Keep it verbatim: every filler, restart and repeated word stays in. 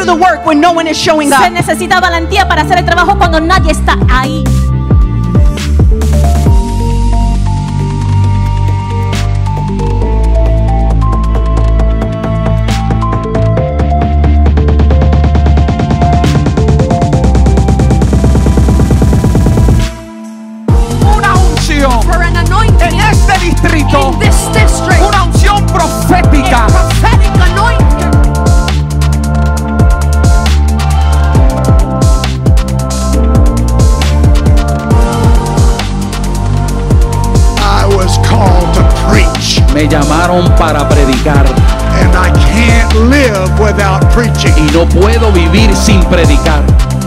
do the work when no one is showing Se up. necesita valentía para hacer el trabajo cuando nadie está ahí. Una unción For an anointing en este distrito, in this district, una unción profética. a prophetic anointing. I was called to preach, Me llamaron para predicar and I can't live without preaching. y no puedo vivir sin predicar.